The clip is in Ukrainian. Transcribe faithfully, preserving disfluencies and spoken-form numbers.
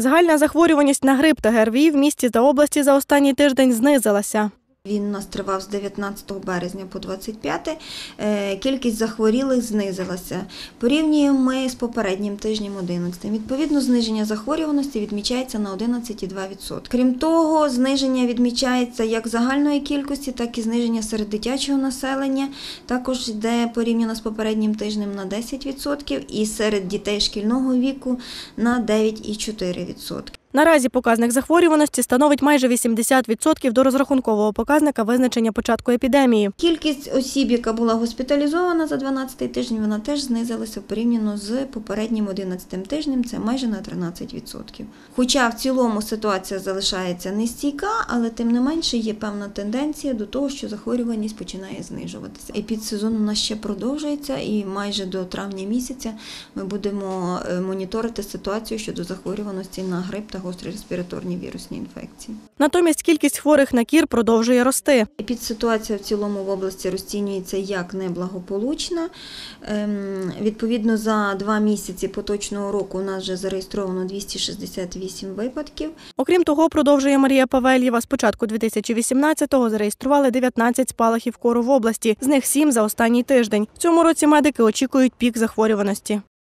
Загальна захворюваність на грип та ГРВІ в місті та області за останній тиждень знизилася. Він у нас тривав з дев'ятнадцятого березня по двадцять п'яте. Кількість захворілих знизилася. Порівнюємо ми з попереднім тижнем одинадцятим. Відповідно, зниження захворюваності відмічається на одинадцять цілих два відсотки. Крім того, зниження відмічається як загальної кількості, так і зниження серед дитячого населення. Також йде порівняно з попереднім тижнем на десять відсотків і серед дітей шкільного віку на дев'ять цілих чотири відсотки. Наразі показник захворюваності становить майже вісімдесят відсотків до розрахункового показника визначення початку епідемії. Кількість осіб, яка була госпіталізована за дванадцятий тиждень, вона теж знизилася порівняно з попереднім одинадцятим тижнем, це майже на тринадцять відсотків. Хоча в цілому ситуація залишається нестійка, але тим не менше є певна тенденція до того, що захворюваність починає знижуватися. Епідсезон у нас ще продовжується і майже до травня місяця ми будемо моніторити ситуацію щодо захворюваності на грип та гострі респіраторні вірусні інфекції. Натомість кількість хворих на кір продовжує рости. Епідситуація в цілому в області розцінюється як неблагополучна. Ем, відповідно, за два місяці поточного року у нас вже зареєстровано двісті шістдесят вісім випадків. Окрім того, продовжує Марія Павельєва, з початку дві тисячі вісімнадцятого зареєстрували дев'ятнадцять спалахів кору в області, з них сім за останній тиждень. В цьому році медики очікують пік захворюваності.